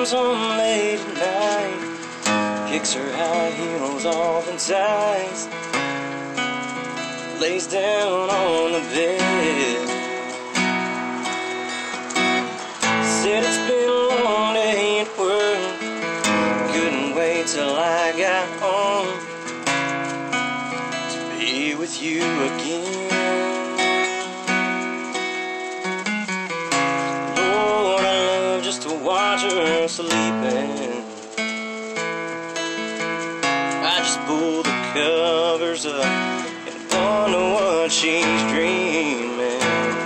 comes home late at night, kicks her high heels off and ties, lays down on the bed. Said it's been a long day at work, couldn't wait till I got home to be with you again. Lord, I love just to watch her sleeping. I just pull the covers up and wonder what she's dreaming.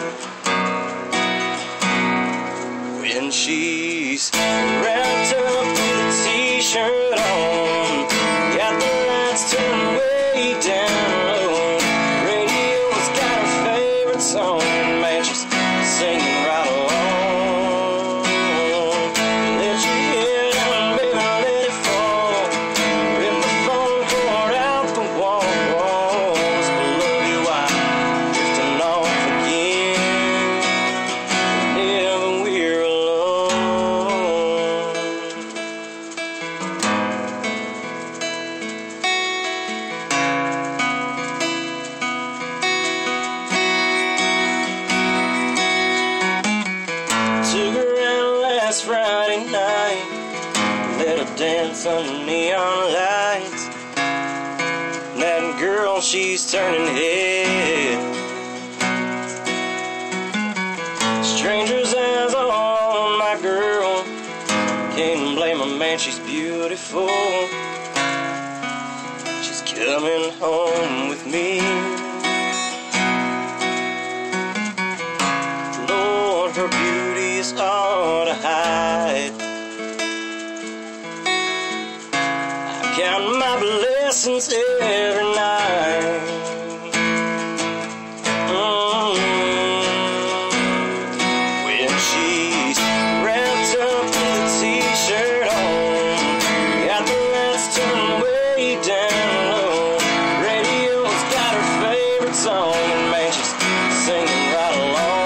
When she's wrapped up with a t-shirt on, got the lights turned way down low, radio's got her favorite song, and man, she's singing right along. Let your head down, baby, let it fall, rip the phone cord out the walls, but love you while drifting off again, whenever we're alone. Took her out last Friday night, let her dance under neon lights. That girl, she's turning head. Strangers' eyes on my girl, can't blame her, man, she's beautiful. She's coming home with me. Lord, her beauty is hard to hide. I count my blessings every night. When she's wrapped up with a t-shirt on, got the lights turned way down low, radio's got her favorite song, and man, she's singing right along.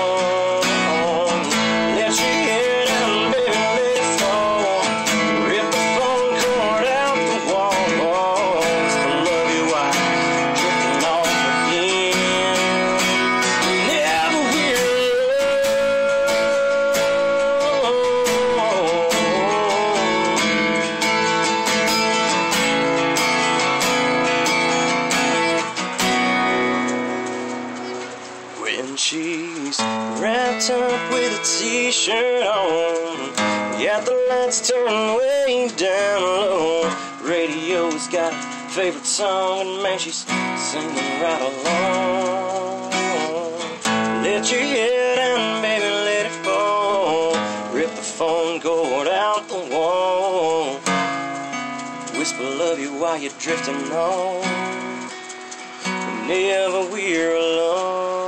Let your head down, baby, let it fall, rip the phone cord out the walls, but love you while drifting off again, whenever we're alone. When she's wrapped up with a t-shirt on, got the lights turned way down low, radio's got her favorite song, and man, she's singing right along. Let your head down, baby, let it fall, rip the phone cord out the wall, whisper love you while you're drifting on, whenever we're alone.